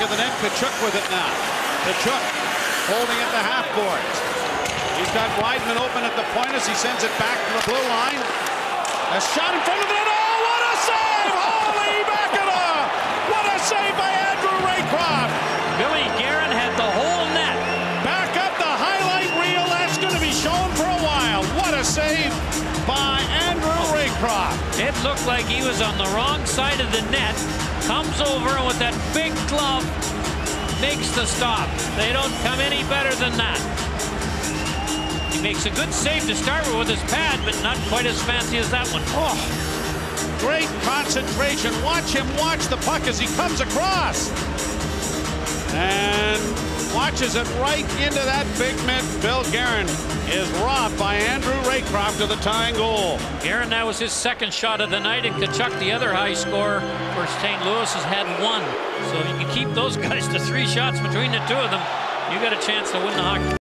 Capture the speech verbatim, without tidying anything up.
of the net. Tkachuk with it now. Tkachuk holding at the half boards. He's got Weidman open at the point as he sends it back to the blue line. A shot in front of the net. Oh, what a save! Holy mackerel! What a save by Andrew Raycroft! Bill Guerin had the whole net. Back up the highlight reel. That's going to be shown for a while. What a save by Andrew Raycroft. It looked like he was on the wrong side of the net. Comes over and with that big glove makes the stop. They don't come any better than that. He makes a good save to start with with his pad, but not quite as fancy as that one. Oh, great concentration. Watch him watch the puck as he comes across. And watches it right into that big mitt. Bill Guerin is robbed by Andrew Raycroft to the tying goal. Guerin, that was his second shot of the night, and Tkachuk, the other high scorer for Saint Louis, has had one. So if you can keep those guys to three shots between the two of them, you got a chance to win the hockey.